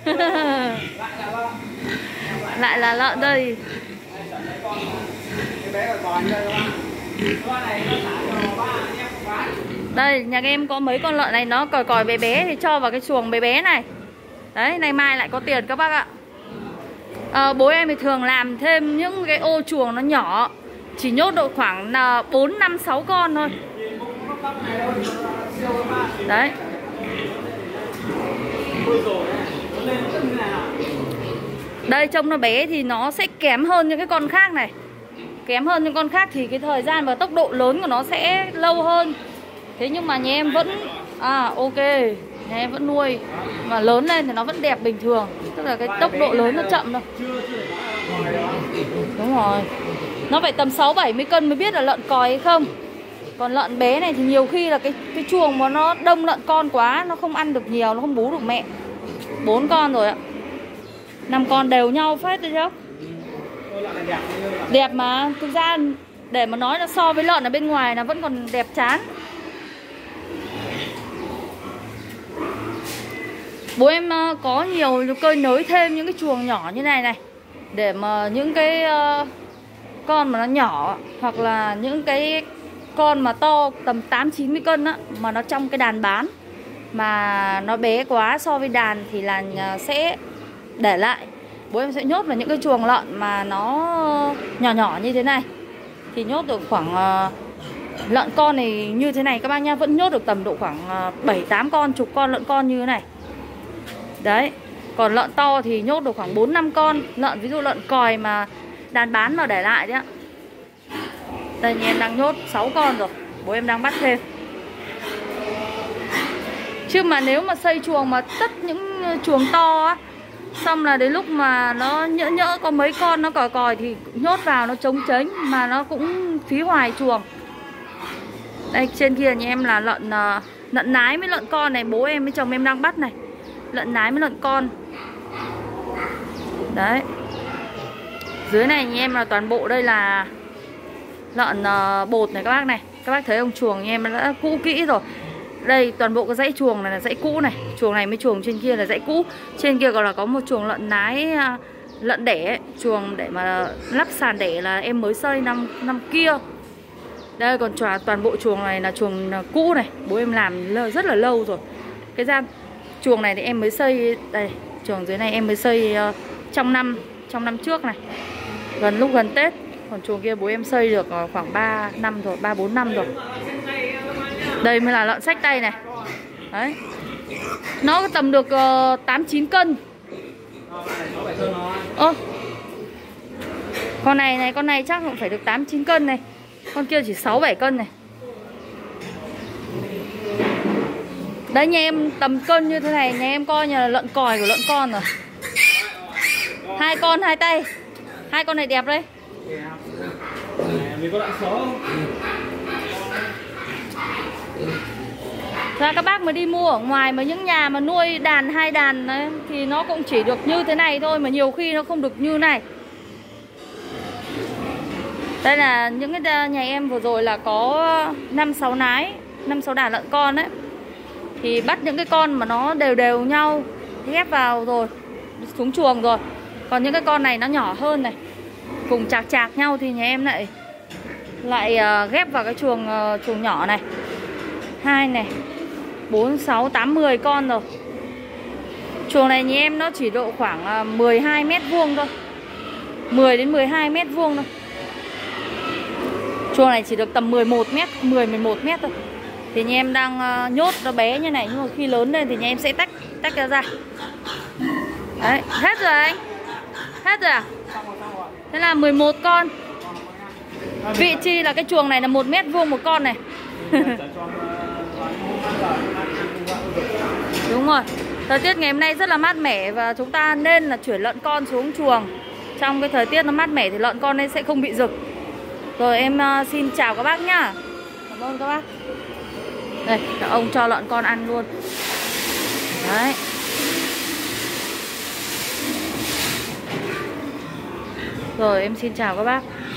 Lại là lợn đây. Đây, nhà em có mấy con lợn này nó còi còi bé bé thì cho vào cái chuồng bé bé này. Đấy, nay mai lại có tiền các bác ạ. Bố em thì thường làm thêm những cái ô chuồng nó nhỏ, chỉ nhốt độ khoảng 4, 5, 6 con thôi. Đấy. Đây, trông nó bé thì nó sẽ kém hơn những cái con khác này. Kém hơn những con khác thì cái thời gian và tốc độ lớn của nó sẽ lâu hơn. Thế nhưng mà nhà em vẫn ok, nhà em vẫn nuôi mà lớn lên thì nó vẫn đẹp bình thường. Tức là cái tốc độ lớn nó chậm thôi. Đúng rồi. Nó phải tầm 6-70 cân mới biết là lợn còi hay không. Còn lợn bé này thì nhiều khi là cái chuồng mà nó đông lợn con quá, nó không ăn được nhiều, nó không bú được mẹ. 4 con rồi ạ. 5 con đều nhau phết đấy chứ. Đẹp mà, thực ra để mà nói là so với lợn ở bên ngoài là vẫn còn đẹp chán. Bố em có nhiều cơi nới thêm những cái chuồng nhỏ như này này, để mà những cái con mà nó nhỏ, hoặc là những cái con mà to tầm 8-90 cân á, mà nó trong cái đàn bán mà nó bé quá so với đàn thì là sẽ để lại. Bố em sẽ nhốt vào những cái chuồng lợn mà nó nhỏ nhỏ như thế này. Thì nhốt được khoảng lợn con này như thế này các bác nha, vẫn nhốt được tầm độ khoảng 7-8 con, chục con lợn con như thế này. Đấy. Còn lợn to thì nhốt được khoảng 4-5 con. Lợn ví dụ lợn còi mà đàn bán mà để lại đấy ạ. Đây nhà em đang nhốt 6 con rồi. Bố em đang bắt thêm. Chứ mà nếu mà xây chuồng mà tất những chuồng to á, xong là đến lúc mà nó nhỡ có mấy con nó còi còi thì nhốt vào nó trống tránh, mà nó cũng phí hoài chuồng. Đây trên kia nhà em là lợn nái với lợn con này, bố em với chồng em đang bắt này. Lợn nái với lợn con. Đấy. Dưới này nhà em là toàn bộ đây là lợn bột này các bác này. Các bác thấy ông chuồng nhà em đã cũ kỹ rồi. Đây toàn bộ cái dãy chuồng này là dãy cũ này. Chuồng này với chuồng trên kia là dãy cũ. Trên kia còn là có một chuồng lợn nái, lợn đẻ ấy. Chuồng để mà lắp sàn đẻ là em mới xây năm kia. Đây còn toàn bộ chuồng này là chuồng cũ này. Bố em làm rất là lâu rồi. Cái gian chuồng này thì em mới xây. Đây chuồng dưới này em mới xây trong năm trước này, lúc gần Tết. Còn chuồng kia bố em xây được khoảng 3 năm rồi, 3-4 năm rồi. Đây mới là lợn xách tay này. Đấy. Nó tầm được 8-9 cân. Con này chắc cũng phải được 8-9 cân này. Con kia chỉ 6-7 cân này. Đấy nhà em tầm cân như thế này, nhà em coi như là lợn còi của lợn con rồi. 2 con 2 tay. 2 con này đẹp đấy. Mình có lợn số không? Ra các bác mà đi mua ở ngoài mà những nhà mà nuôi đàn 2 đàn ấy, thì nó cũng chỉ được như thế này thôi, mà nhiều khi nó không được như này. Đây là những cái nhà em vừa rồi là có 5-6 nái, 5-6 đàn lợn con đấy. Thì bắt những cái con mà nó đều đều nhau, ghép vào rồi, xuống chuồng rồi. Còn những cái con này nó nhỏ hơn này, cùng chạc nhau thì nhà em lại ghép vào cái chuồng nhỏ này. 2 này, 4, 6, 8, 10 con rồi. Chuồng này nhà em nó chỉ độ khoảng 12 mét vuông thôi, 10 đến 12 mét vuông thôi. Chuồng này chỉ được tầm 11 mét, 10-11 mét thôi. Thì nhà em đang nhốt nó bé như này, nhưng mà khi lớn lên thì nhà em sẽ tách ra. Đấy, hết rồi anh. Hết rồi à? Thế là 11 con. Vị trí là cái chuồng này là 1 mét vuông một con này. Đúng rồi. Thời tiết ngày hôm nay rất là mát mẻ, và chúng ta nên là chuyển lợn con xuống chuồng. Trong cái thời tiết nó mát mẻ thì lợn con nên sẽ không bị rực. Rồi em xin chào các bác nhá. Cảm ơn các bác. Đây, các ông cho lợn con ăn luôn. Đấy. Rồi em xin chào các bác.